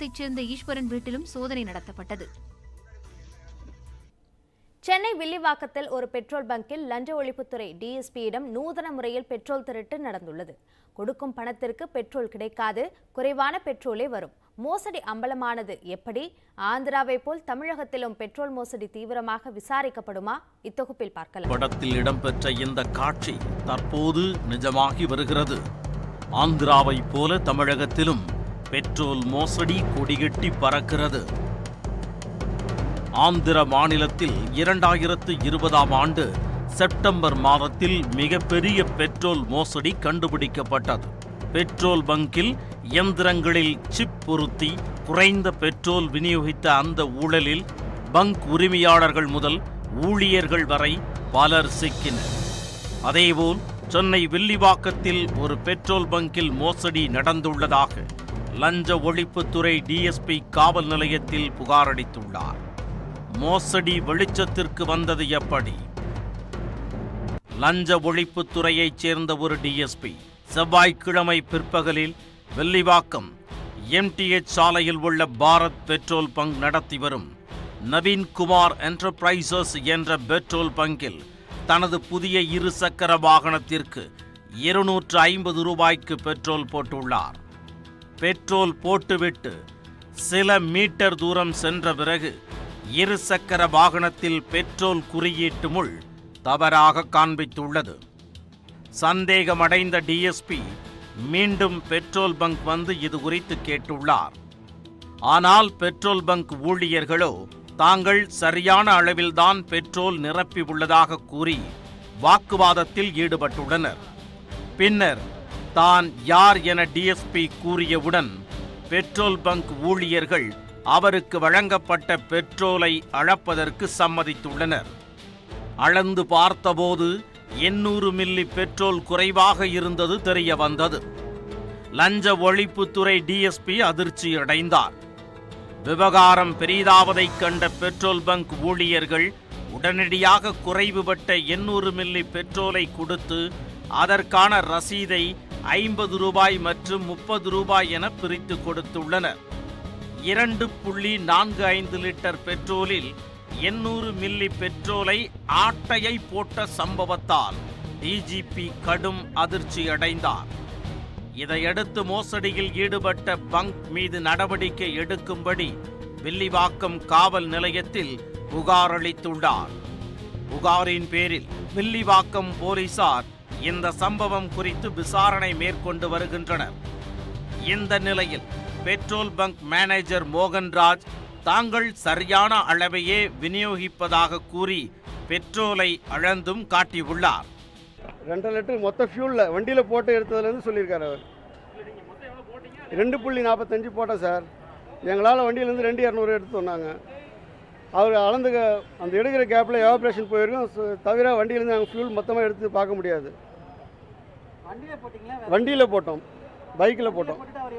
கிராமத்தைச் சேர்ந்த ஈஸ்வரன் வீட்டிலும் சோதனை நடத்தப்பட்டது. சென்னை வில்லிவாக்கத்தில் ஒரு பெட்ரோல் பங்கில் லஞ்ச ஒழிப்புத்துறை டிஎஸ்பியிடம் நூதன முறையில் பெட்ரோல் திருட்டு நடந்துள்ளது. கொடுக்கும் பணத்திற்கு பெட்ரோல் கிடைக்காது, குறைவான பெட்ரோலே வரும். மோசடி அம்பலமானது எப்படி? ஆந்திராவை போல் தமிழகத்திலும் பெட்ரோல் மோசடி தீவிரமாக விசாரிக்கப்படுமா? இத்தொகுப்பில் பார்க்கலாம். படத்தில் இடம்பெற்ற இந்த காட்சி தற்போது நிஜமாகி வருகிறது. ஆந்திராவை போல தமிழகத்திலும் பெட்ரோல் மோசடி கொடிகட்டி பறக்கிறது. ஆந்திர மாநிலத்தில் 2020ஆம் ஆண்டு செப்டம்பர் மாதத்தில் மிகப்பெரிய பெட்ரோல் மோசடி கண்டுபிடிக்கப்பட்டது. பெட்ரோல் பங்கில் இயந்திரங்களில் சிப் பொருத்தி குறைந்த பெட்ரோல் விநியோகித்த அந்த ஊழலில் பங்க் உரிமையாளர்கள் முதல் ஊழியர்கள் வரை பலர் சிக்கினர். அதேபோல் சென்னை வில்லிவாக்கத்தில் ஒரு பெட்ரோல் பங்கில் மோசடி நடந்துள்ளதாக லஞ்ச ஒழிப்புத்துறை டிஎஸ்பி காவல் நிலையத்தில் புகாரளித்துள்ளார். மோசடி வெளிச்சத்திற்கு வந்தது எப்படி? லஞ்ச ஒழிப்புத்துறையைச் சேர்ந்த ஒரு டிஎஸ்பி செவ்வாய்க்கிழமை பிற்பகலில் வில்லிவாக்கம் எம்டிஎச் சாலையில் உள்ள பாரத் பெட்ரோல் பங்க் நடத்தி வரும் நவீன்குமார் என்டர்பிரைசஸ் என்ற பெட்ரோல் பங்கில் தனது புதிய இருசக்கர வாகனத்திற்கு 250 ரூபாய்க்கு பெட்ரோல் போட்டுள்ளார். பெட்ரோல் போட்டுவிட்டு சில மீட்டர் தூரம் சென்ற பிறகு இருசக்கர வாகனத்தில் பெட்ரோல் குறியீட்டு முள் தவறாக காண்பித்துள்ளது. சந்தேகமடைந்த டிஎஸ்பி மீண்டும் பெட்ரோல் பங்க் வந்து இது குறித்து கேட்டுள்ளார். ஆனால் பெட்ரோல் பங்க் ஊழியர்களோ தாங்கள் சரியான அளவில்தான் பெட்ரோல் நிரப்பி உள்ளதாக கூறி வாக்குவாதத்தில் ஈடுபட்டுள்ளனர். பின்னர் தான் யார் என டிஎஸ்பி கூறியவுடன் பெட்ரோல் பங்க் ஊழியர்கள் அவருக்கு வழங்கப்பட்ட பெட்ரோலை அளப்பதற்கு சம்மதித்துள்ளனர். அளந்து பார்த்தபோது 800 மில்லி பெட்ரோல் குறைவாக இருந்தது தெரிய வந்தது. லஞ்ச ஒழிப்புத்துறை டிஎஸ்பி அதிர்ச்சியடைந்தார். விவகாரம் பெரிதாவதைக் கண்ட பெட்ரோல் பங்க் ஊழியர்கள் உடனடியாக குறைவுபட்ட 800 மில்லி பெட்ரோலை கொடுத்து அதற்கான ரசீதை 50 ரூபாய் மற்றும் 30 ரூபாய் என பிரித்து கொடுத்துள்ளனர். 2.45 லிட்டர் பெட்ரோலில் 800 மில்லி பெட்ரோலை ஆட்டையை போட்ட சம்பவத்தால் டிஜிபி கடும் அதிர்ச்சியடைந்தார். இதையடுத்து மோசடியில் ஈடுபட்ட பங்க் மீது நடவடிக்கை எடுக்கும்படி வில்லிவாக்கம் காவல் நிலையத்தில் புகார் அளித்துள்ளார். புகாரின் பேரில் வில்லிவாக்கம் போலீசார் இந்த சம்பவம் குறித்து விசாரணை மேற்கொண்டு வருகின்றனர். இந்த நிலையில் பெட்ரோல் பங்க் மேனேஜர் மோகன்ராஜ் தாங்கள் சரியான அளவையே விநியோகிப்பதாக கூறி பெட்ரோலை அளந்தும் காட்டியுள்ளார். 2 லிட்டர் மொத்த ஃபியூலில் வண்டியில் போட்டு எடுத்ததுலேருந்து சொல்லியிருக்காரு அவர். 2.45 போட்டேன் சார். எங்களால் வண்டியிலேருந்து 2.200 எடுத்து சொன்னாங்க. அவர் அளந்து அந்த எடுக்கிற கேப்பில் எவாப்ரேஷன் போயிருக்கும். தவிர வண்டியிலேருந்து நாங்கள் ஃபியூல் மொத்தமாக எடுத்து பார்க்க முடியாது. வண்டியில் போட்டோம், பைக்கில் போட்டோம்.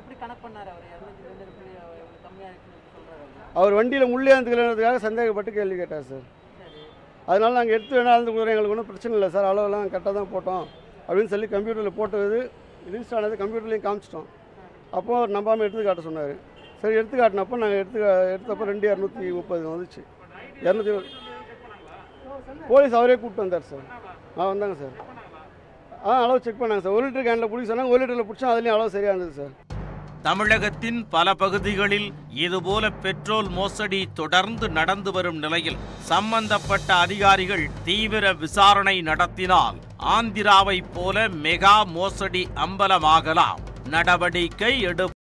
அவர் வண்டியில் முள்ளே இருந்துக்கிறதுக்காக சந்தேகப்பட்டு கேள்வி கேட்டார் சார். அதனால் நாங்கள் எடுத்து வேணால் அளந்து கொடுக்குறோம், எங்களுக்கு ஒன்றும் பிரச்சனை இல்லை சார், அளவெல்லாம் கரெக்டாக தான் போட்டோம் அப்படின்னு சொல்லி கம்ப்யூட்டரில் போட்டது ரிஜிஸ்டர் ஆனது கம்ப்யூட்டர்லேயும் காமிச்சிட்டோம். அப்போ அவர் நம்பாமல் எடுத்து காட்ட சொன்னார். சரி எடுத்து காட்டினப்போ நாங்கள் எடுத்தப்போ 2,230 வந்துச்சு. 220 போலீஸ் அவரே கூப்பிட்டு வந்தார் சார். வந்தாங்க சார். அளவு செக் பண்ணாங்க சார். 1 லிட்டர் கேனில் பிடிக்க சொன்னாங்க. 1 லிட்டரில் பிடிச்சா அதுலேயும் அளவு சரியாக இருந்தது சார். தமிழகத்தின் பல பகுதிகளில் இதுபோல பெட்ரோல் மோசடி தொடர்ந்து நடந்து வரும் நிலையில் சம்பந்தப்பட்ட அதிகாரிகள் தீவிர விசாரணை நடத்தினால் ஆந்திராவை போல மெகா மோசடி அம்பலமாகலாம். நடவடிக்கை